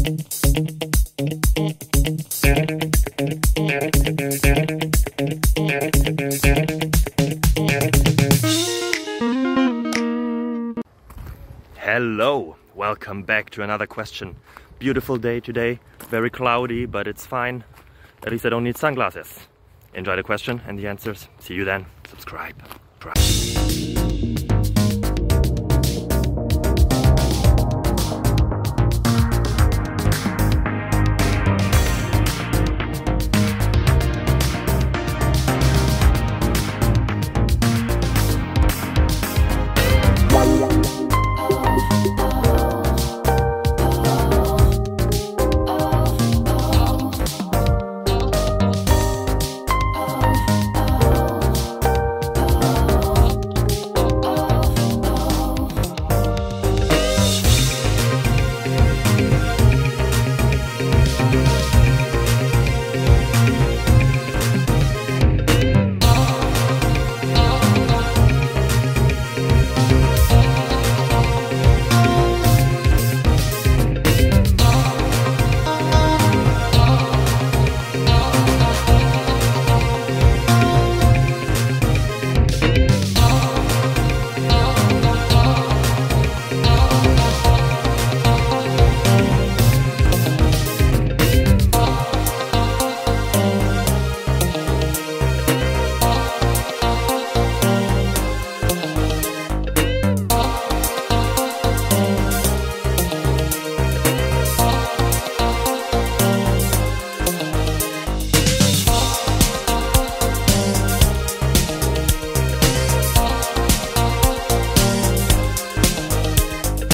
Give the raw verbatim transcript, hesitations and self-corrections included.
Hello, welcome back to another question. Beautiful day today, very cloudy, but it's fine. At least I don't need sunglasses. Enjoy the question and the answers. See you then. Subscribe. Try.